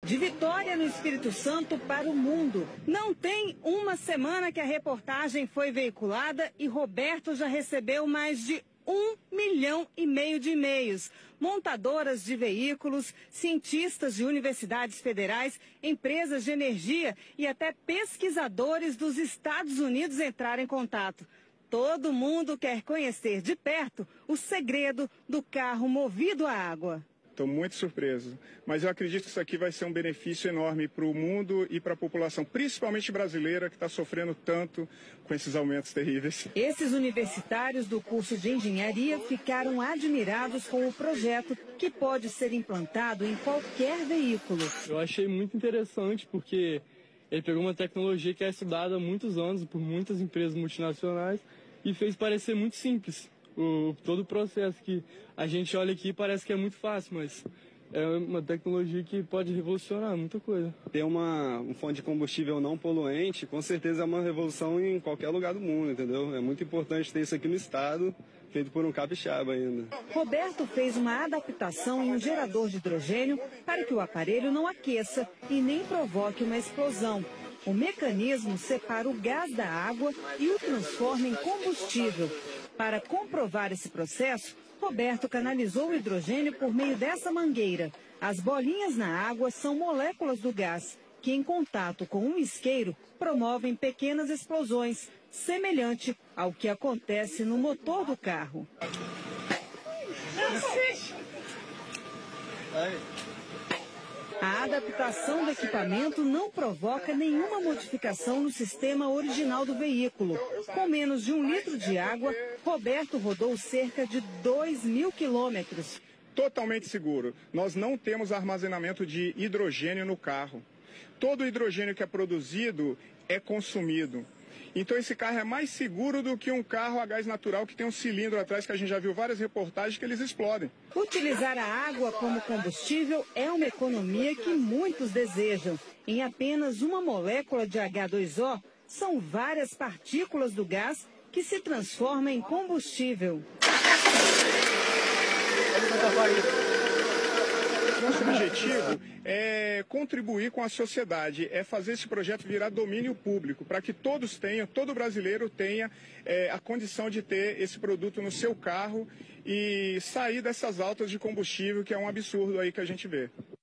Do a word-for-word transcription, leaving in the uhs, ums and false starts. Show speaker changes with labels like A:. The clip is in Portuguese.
A: De Vitória, no Espírito Santo, para o mundo. Não tem uma semana que a reportagem foi veiculada e Roberto já recebeu mais de um milhão e meio de e-mails. Montadoras de veículos, cientistas de universidades federais, empresas de energia e até pesquisadores dos Estados Unidos entraram em contato. Todo mundo quer conhecer de perto o segredo do carro movido a água.
B: Estou muito surpreso, mas eu acredito que isso aqui vai ser um benefício enorme para o mundo e para a população, principalmente brasileira, que está sofrendo tanto com esses aumentos terríveis.
A: Esses universitários do curso de engenharia ficaram admirados com o projeto, que pode ser implantado em qualquer veículo.
C: Eu achei muito interessante porque ele pegou uma tecnologia que é estudada há muitos anos por muitas empresas multinacionais e fez parecer muito simples. O, todo o processo que a gente olha aqui parece que é muito fácil, mas é uma tecnologia que pode revolucionar muita coisa.
D: Ter uma um fonte de combustível não poluente, com certeza é uma revolução em qualquer lugar do mundo, entendeu? É muito importante ter isso aqui no estado, feito por um capixaba ainda.
A: Roberto fez uma adaptação em um gerador de hidrogênio para que o aparelho não aqueça e nem provoque uma explosão. O mecanismo separa o gás da água e o transforma em combustível. Para comprovar esse processo, Roberto canalizou o hidrogênio por meio dessa mangueira. As bolinhas na água são moléculas do gás, que em contato com um isqueiro promovem pequenas explosões, semelhante ao que acontece no motor do carro. A adaptação do equipamento não provoca nenhuma modificação no sistema original do veículo. Com menos de um litro de água, Roberto rodou cerca de dois mil quilômetros.
B: Totalmente seguro. Nós não temos armazenamento de hidrogênio no carro. Todo o hidrogênio que é produzido é consumido. Então esse carro é mais seguro do que um carro a gás natural que tem um cilindro atrás, que a gente já viu várias reportagens que eles explodem.
A: Utilizar a água como combustível é uma economia que muitos desejam. Em apenas uma molécula de agá dois ó, são várias partículas do gás que se transformam em combustível.
B: Nosso objetivo é contribuir com a sociedade, é fazer esse projeto virar domínio público, para que todos tenham, todo brasileiro tenha é, a condição de ter esse produto no seu carro e sair dessas altas de combustível, que é um absurdo aí que a gente vê.